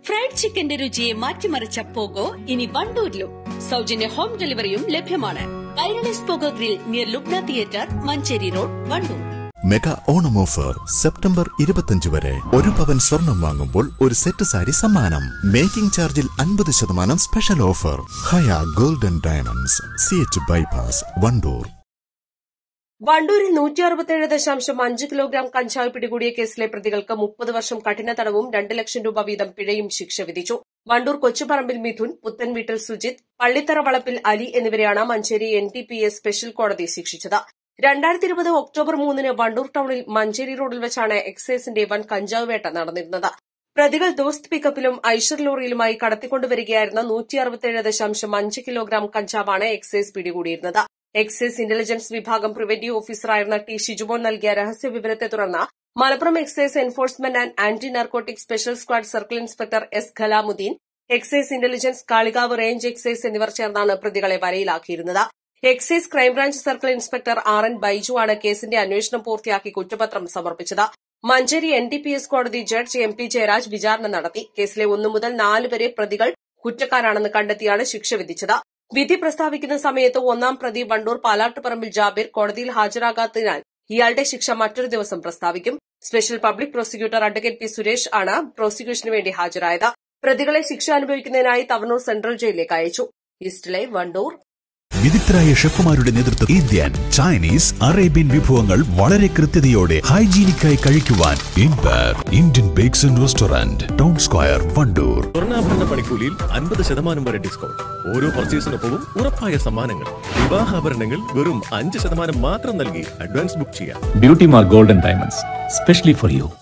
Fried ചിക്കന്റെ രുചിയെ മാറ്റിമറിച്ച pogo ഇനി വണ്ടൂരിലും. സൗജന്യ ഹോം ഡെലിവറിയും ലഭ്യമാണ്. Kairalis Pogo grill near Lubna theatre, Manjeri road, Wandoor. Mega Onam offer September 25 വരെ. 1 പവൻ സ്വർണം വാങ്ങുമ്പോൾ ഒരു സെറ്റ് സാരി സമ്മാനം. മേക്കിംഗ് ചാർജിൽ 50% special offer. Haya golden diamonds, CH bypass, Wandoor. വണ്ടൂരിൽ 167.5 കിലോഗ്രാം കഞ്ചാവ് പിടികൂടിയ കേസിലെ പ്രതികൾക്ക് 30 വർഷം കഠിന തടവും 2 ലക്ഷം രൂപ വീതം പിഴയും ശിക്ഷ വിധിച്ചു. വണ്ടൂർ കൊച്ചുപറമ്പിൽ മിഥുൻ, പുത്തൻവീട്ടിൽ സുജിത്, പള്ളിത്തറ വളപ്പിൽ അലി എന്നിവരെയാണ് മഞ്ചേരി NTPA സ്പെഷ്യൽ കോടതി ശിക്ഷിച്ചത്. 2020 ഒക്ടോബർ 3 വണ്ടൂർ ടൌണിൽ മഞ്ചേരി റോഡിൽ വെച്ചാണ് എക്സൈസിന്റെ വൻ കഞ്ചാവ് വേട്ട നടന്നിരുന്നത്. പ്രതികൾ ദോസ്ത് പിക്കപ്പിലും ഐഷർ ലോറിയിലുമായി കടത്തിക്കൊണ്ടുവരികയായിരുന്ന 167.5 കിലോഗ്രാം കഞ്ചാവാണ് എക്സൈസ് പിടികൂടിയിരുന്നത്. എക്സൈസ് ഇന്റലിജൻസ് വിഭാഗം പ്രിവന്റീവ് ഓഫീസറായിരുന്ന T. ഷിജുമോൻ നൽകിയ രഹസ്യ വിവരത്തെ തുടർന്ന് Malappuram excise enforcement and anti narcotic special squad circle inspector S. Khalamuddin, excise intelligence Kalikavu range excise എന്നിവർ ചേർന്നാണ് പ്രതികളെ വലയിലാക്കിയിരുന്നത്. Excise crime branch circle inspector R. N. Baiju ആണ് കേസിന്റെ അന്വേഷണം പൂർത്തിയാക്കി കുറ്റപത്രം സമർപ്പിച്ചത്. മഞ്ചേരി NTPS കോടതി ജഡ്ജ് MP ജയരാജ് വിചാരണ നടത്തി. കേസിലെ 1 മുതൽ 4 വരെ പ്രതികൾ കുറ്റക്കാരാണെന്ന് കണ്ടെത്തിയാണ് ശിക്ഷ വിധിച്ചത്. വിധി പ്രസ്താവിക്കുന്ന സമയത്ത് 1-ാം പ്രതി വണ്ടൂർ പാലാട്ടുപറമ്പിൽ ജാബിർ കോടതിയിൽ ഹാജരാകാത്തതിനാൽ ഇയാളുടെ ശിക്ഷ മറ്റൊരു ദിവസം പ്രസ്താവിക്കും. Special public prosecutor advocate P. Suresh ആണ് പ്രോസിക്യൂഷന് വേണ്ടി ഹാജരായത്. പ്രതികളെ ശിക്ഷ അനുഭവിക്കുന്നതിനായി തവനൂർ സെൻട്രൽ ജയിലിലേക്ക് അയച്ചു. East live, Wandoor. വിദഗ്ധരായ ഷെഫുമാരുടെ നേതൃത്വത്തിൽ ഇന്ത്യൻ, ചൈനീസ്, അറേബ്യൻ വിഭവങ്ങൾ വളരെ കൃത്യതയോടെ ഹൈജീനിക്കായി കഴിക്കുവാൻ Indian bakes and restaurant, town square, Wandoor. സ്വർണ്ണാഭരണ പണിക്കൂലിയിൽ 50% വരെ ഡിസ്കൗണ്ട്. ഓരോ പർച്ചേസിനൊപ്പവും ഉറപ്പായ സമ്മാനങ്ങൾ. വിവാഹാഭരണങ്ങൾ വെറും 5% മാത്രം നൽകി അഡ്വാൻസ് ബുക്ക് ചെയ്യാം. Beauty mark golden diamonds, specially for U.